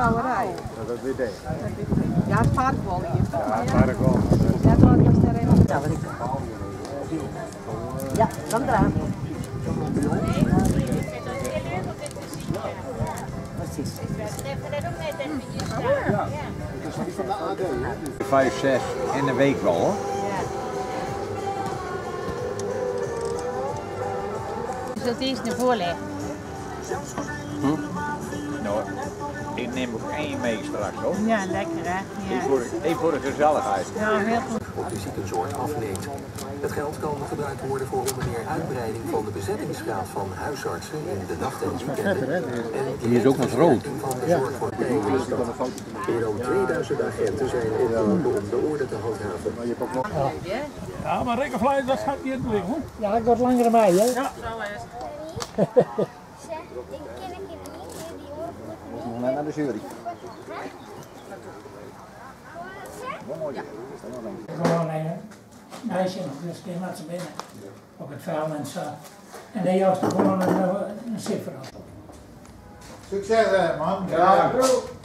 brouwerij. Ja, dat weet ik. Ja, het paardwal hier. Ja, paardwal. Ja, dat is er even. Ja, wat ik. Ja, dan eraan. Precies. Ja, dat is die van de AD, hè? 5, 6 in een week wel, hoor. Je zult eerst naar voren leggen. Nou, ik neem ook 1 mee straks, hoor. Ja, lekker hè? Ja. Even voor de gezelligheid. Ja, heel goed. Op de ziekenzorg afneemt. Het geld kan gebruikt worden voor onder meer uitbreiding van de bezettingsgraad van huisartsen in de nacht- en weekenden. En die is ook nog rood. Van de zorg voor meer dan 2000 agenten zijn opgeroepen om de orde te handhaven. Ja, maar rekkenvlees, dat gaat niet liggen, hoor. Ja, ik word langer dan mij, hè? Ja. Nog naar de jury. Gewoon een meisje nog, dus die maakt ze binnen. Op het vuil en zo. En dan juist gewoon een ciffer op. Succes, man. Ja.